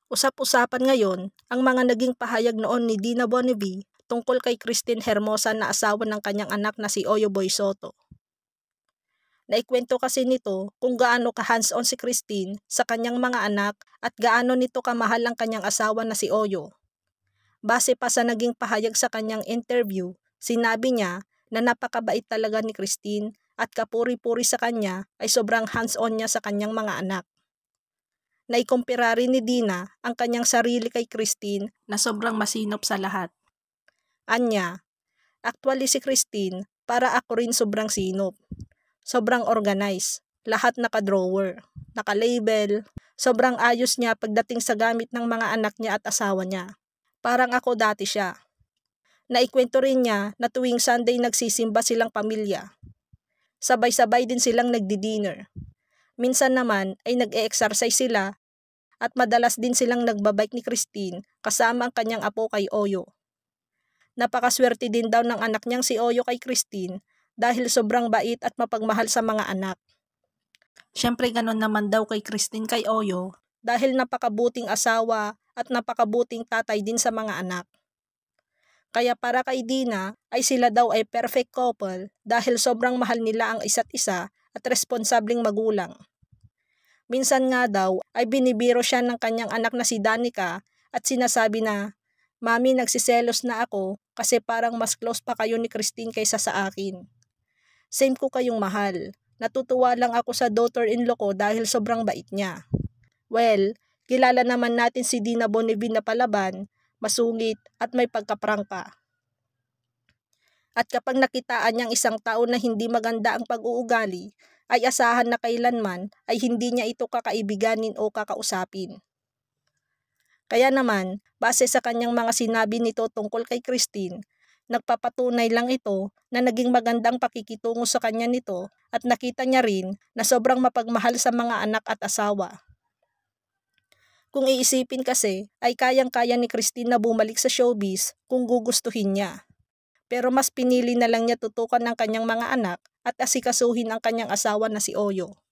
Usap-usapan ngayon ang mga naging pahayag noon ni Dina Bonnevie tungkol kay Christine Hermosa na asawa ng kanyang anak na si Oyo Boy Soto. Naikwento kasi nito kung gaano ka hands-on si Christine sa kanyang mga anak at gaano nito kamahal ang kanyang asawa na si Oyo. Base pa sa naging pahayag sa kanyang interview, sinabi niya na napakabait talaga ni Christine at kapuri-puri sa kanya ay sobrang hands-on niya sa kanyang mga anak. Naikumpira rin ni Dina ang kanyang sarili kay Christine na sobrang masinop sa lahat. Anya, actually si Christine, para ako rin sobrang sinop. Sobrang organized, lahat naka-drawer, naka-label, sobrang ayos niya pagdating sa gamit ng mga anak niya at asawa niya. Parang ako dati siya. Naikwento rin niya na tuwing Sunday nagsisimba silang pamilya. Sabay-sabay din silang nagdi-dinner. Minsan naman ay nag-e-exercise sila at madalas din silang nagbabike ni Christine kasama ang kanyang apo kay Oyo. Napakaswerte din daw ng anak niyang si Oyo kay Christine dahil sobrang bait at mapagmahal sa mga anak. Siyempre ganon naman daw kay Christine kay Oyo dahil napakabuting asawa at napakabuting tatay din sa mga anak. Kaya para kay Dina ay sila daw ay perfect couple dahil sobrang mahal nila ang isa't isa at responsableng magulang. Minsan nga daw ay binibiro siya ng kanyang anak na si Danica at sinasabi na, "Mami, nagsiselos na ako kasi parang mas close pa kayo ni Christine kaysa sa akin. Same ko kayong mahal. Natutuwa lang ako sa daughter-in-law ko dahil sobrang bait niya." Well, kilala naman natin si Dina Bonnevie na palaban, masungit at may pagkaprangka. At kapag nakitaan niyang isang tao na hindi maganda ang pag-uugali, ay asahan na kailanman ay hindi niya ito kakaibiganin o kakausapin. Kaya naman, base sa kanyang mga sinabi nito tungkol kay Christine, nagpapatunay lang ito na naging magandang pakikitungo sa kanya nito at nakita niya rin na sobrang mapagmahal sa mga anak at asawa. Kung iisipin kasi, ay kayang-kaya ni Christine na bumalik sa showbiz kung gugustuhin niya. Pero mas pinili na lang niya tutukan ng kanyang mga anak at asikasuhin ang kanyang asawa na si Oyo.